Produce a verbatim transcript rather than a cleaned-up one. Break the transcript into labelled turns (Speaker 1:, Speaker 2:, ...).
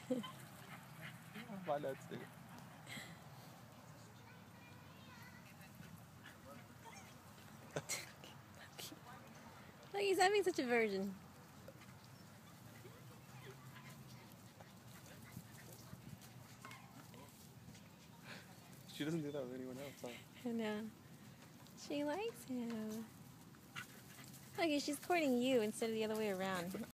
Speaker 1: Why not too?
Speaker 2: Look, he's having such a virgin.
Speaker 1: She doesn't do that with anyone else, huh?
Speaker 2: I know. She likes him. Look, she's courting you instead of the other way around.